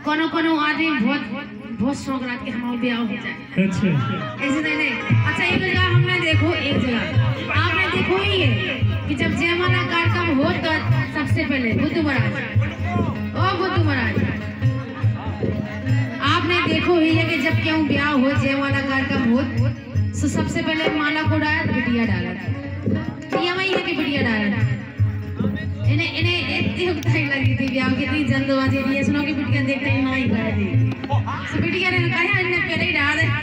कोनो आदमी बहुत शौक रहा कि हमारा ब्याह हो जाए। अच्छा ऐसे नहीं। अच्छा एक जगह हमने देखो, एक जगह आपने देखो ही है कि जब जयमाला कार्यक्रम हो तो सबसे पहले बुद्धू महाराज आपने देखो ही है कि जब क्यों ब्याह हो जयमाला कार्यक्रम हो तो सबसे पहले माला को बिटिया डाला था। ये वही है कि बिटिया डाला था। इन्हें इतनी उकताई लगी थी ब्याह की, इतनी जल्दबाजी थी। सुनो कि बिटिया देखते ही ना ही कर दी। तो बिटिया ने कहा इन्हें पहले ही डाल दे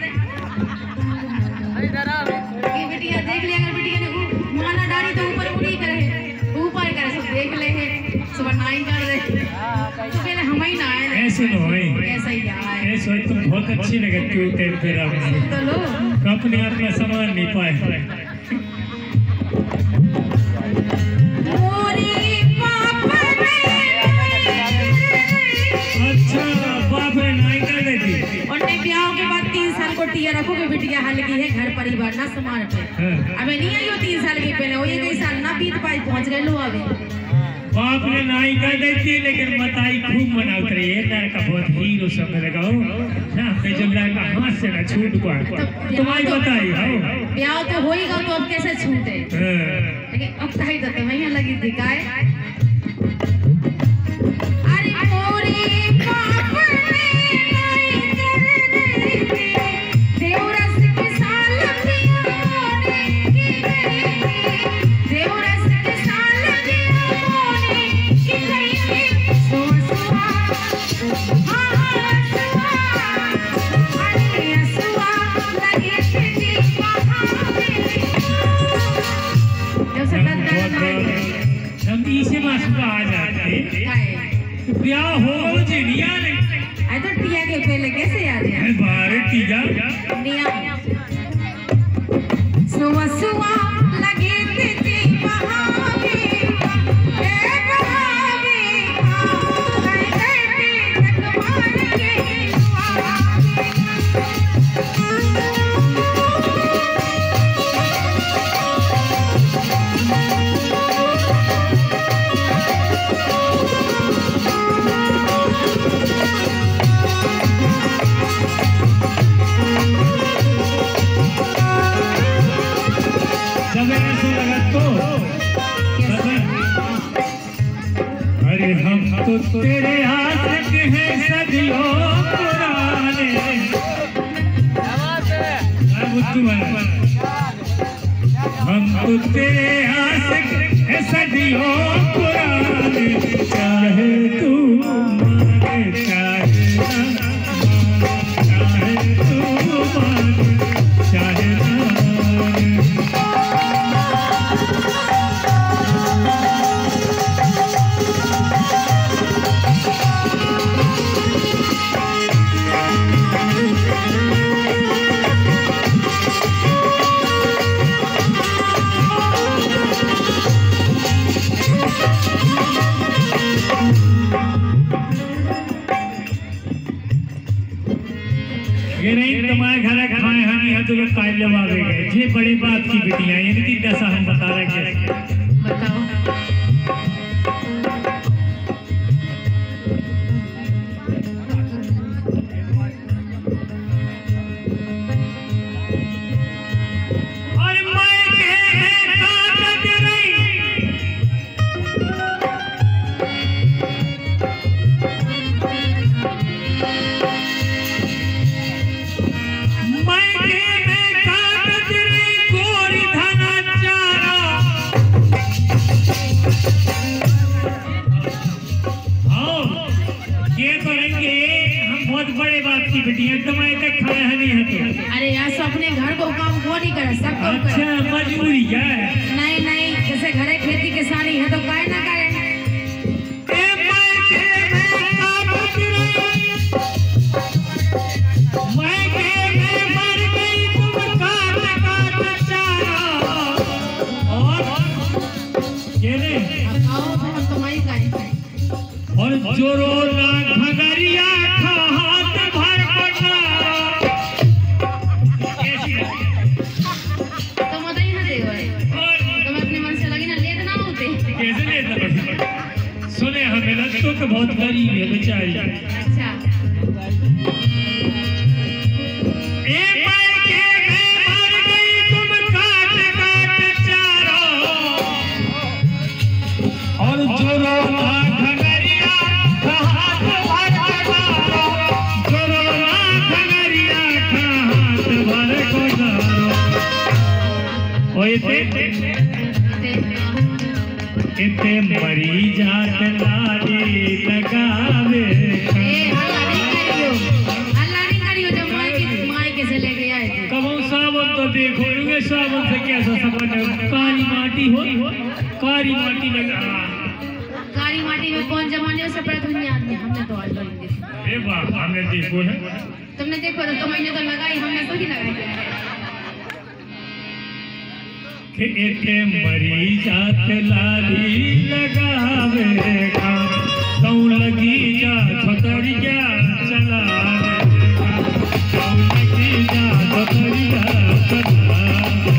कि बिटिया देख लिया। अगर बिटिया ने माला डाली तो ऊपर उड़ी करे सब देख ले सब नाई कर दे। तो पहले हम ही ना आए, ऐसे न होए, ऐसा ही आए। ऐसे तो बहुत अच्छी लगे तू तेरे फेरा में तो लो अपने हाथ में सामान नहीं पाए। टिया रखो कि बिटिया हल्की है घर परिवार ना समाज पे। अबे नहीं आई हो 3 साल की पहले वो ये कई साल ना बीत पाई पहुंच गए लो। अबे बाप ने नाई कर देती लेकिन बताई खूब मनावत रही है। तार का बहुत हीरो सब लगाओ ना पे जब लगा हाथ से ना छूट को तुम्हारी बताई हो ब्याह तो होएगा तो अब कैसे छूटे। लेकिन अब ताई तो तुम्हें लगी दिखाए। ब्याह हो जिनिया नहीं तो टिया के पहले कैसे याद है बारे टिया निया सुवा सुवा लगे थे बहावे हम तो तेरे हाथ के हैं सदियों पुराने। हम तो तेरे हाथ के हैं सदियों पुराने। चाहे तू माने चाहे तू माने चाहे ये नहीं तुम्हारे घर खाए हानि है तो लोग कायल लवावे गए। ये बड़ी बात की बिटिया इनकी दशा हम बता रहे हैं। बताओ बड़े बात की बिटिया तुम्हारे तक खाया नहीं है तो। अरे यार सब अपने घर को काम वो नहीं करे सब काम करे। अच्छा मजबूरी है। नहीं जैसे घरे खेती किसानी है तो काहे ना करे। और जोरो भगरिया खात भर तो मत ही ना देवे तुम अपने मन से लगी ना लेट ना होते कैसे लेट सुने हमें तो बहुत गरीब है बेचारी। अच्छा इते मरी जात लाली लगावे। अल्लाह नहीं करियो जब मायके से लेके आए थे। कब सावन तो देखो ये सावन से कैसा संबंध है? काली माटी हो, काली माटी लगा। काली माटी में कौन जमाने से पड़ा दुनिया में? हमने तो आज लगाई। अरे वाह, हमने देखो है। तुमने देखो तो तुमने तो लगाई, हमने तो ही लगाई। कि इते मरी जात लाली लगावे तौ लगी जा छोतरिया चलावे तौ लगी जा छोतरिया चलावे।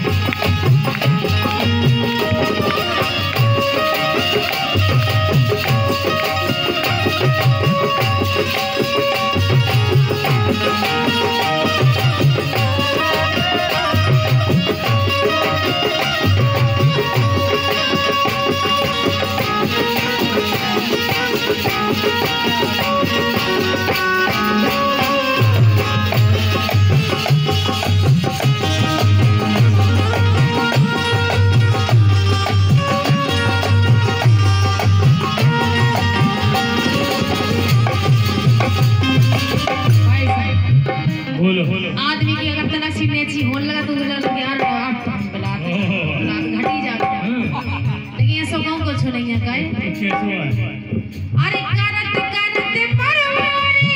आदमी की अगर तना सीनेची होने लगा तो लगा यार आप तो हम बलात घटी जाते हैं। लेकिन ये सब गाँव को छोड़ेंगे काय? अरे करत करत परवारी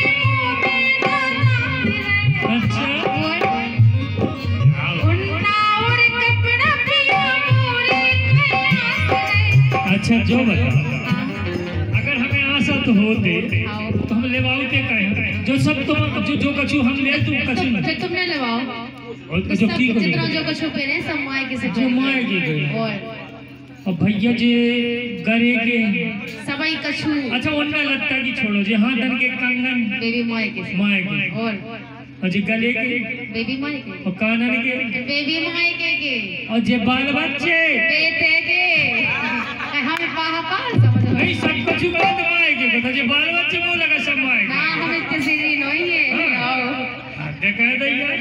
अच्छा उन्ना और कपड़ा पिया मोरे अच्छा जो बता, अगर हमें आशा तो होते तो हम लेवाते कहे जो सब तो जो कछु हम ले तुम कछु न फिर तुमने लगाओ और जो की को जितना जो कछु पहने सब माय के से जो माय की गई और भैया जे करे के सबाई कछु। अच्छा उन्ना लगता की छोड़ो जे हां दन के कंगन बेबी माय के माय के और जे गले के बेबी माय के और कानन के बेबी माय के और जे बाल बच्चे बेटे के हम पाल समझ नहीं सब कुछ बात माय के तो जे बाल बच्चे वो लगा सब माय ना हम इतने सीधी नहीं है। आओ देखा दैया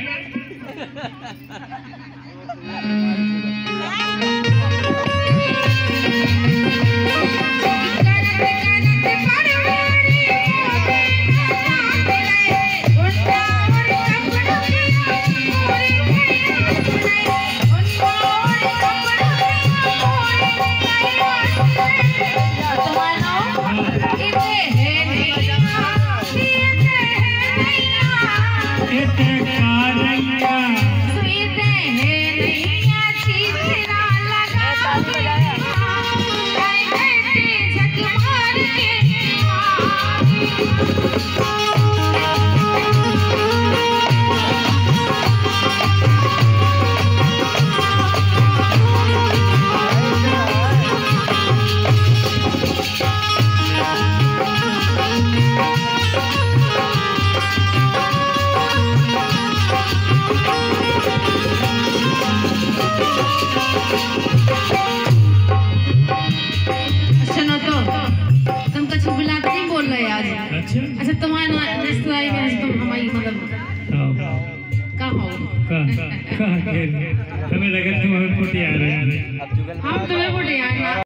अच्छा तुम्हारा रिश्तेदारी में तुम हमारी मतलब कहाँ हो? हमें लगा तुम हमें पुटिया रहे हैं। हम तुम्हें पुटिया